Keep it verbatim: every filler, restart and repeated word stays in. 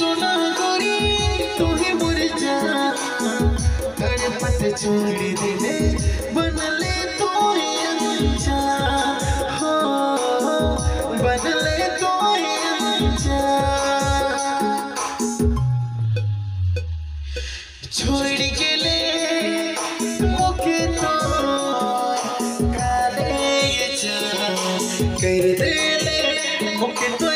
सुना गोरी तू ही मुरझा तड़पत छोड़ दे बन ले तो ही अच्छा हो बन ले तो ही अच्छा छोड़ के ले मुके तो काले ये जा कर दे ले मुके तो